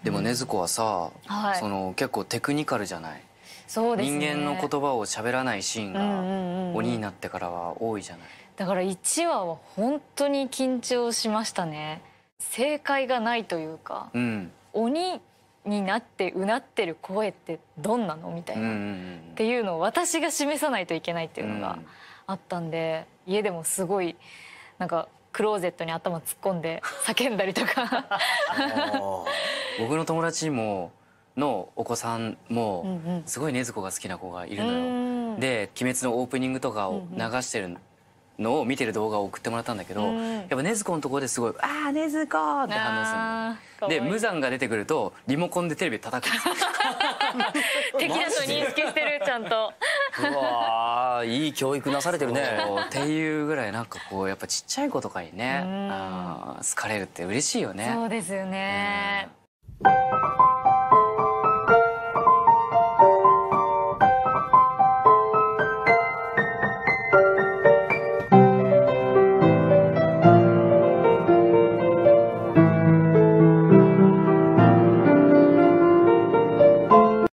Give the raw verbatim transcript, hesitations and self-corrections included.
でも禰豆子はさ、 はい、 その結構テクニカルじゃない。 そうですね、 人間の言葉を喋らないシーンが鬼になってからは多いじゃない。 だからいちわは本当に緊張しましたね。正解がないというか、うん、鬼になってうなってる声ってどんなのみたいな、っていうのを私が示さないといけないっていうのがあったんで、家でもすごいなんかクローゼットに頭突っ込んで叫んだりとか僕の友達ものお子さんもすごい禰豆子が好きな子がいるのよ。で「鬼滅」のオープニングとかを流してるのを見てる動画を送ってもらったんだけど、やっぱ禰豆子のところですごい「ああ禰豆子!」って反応するので、無惨が出てくるとリモコンでテレビ叩くんですよ。 敵だと認識してる、ちゃんと。 うわー、いい教育なされてるね。 っていうぐらいなんかこうやっぱちっちゃい子とかにね好かれるって嬉しいよね。 そうですよね。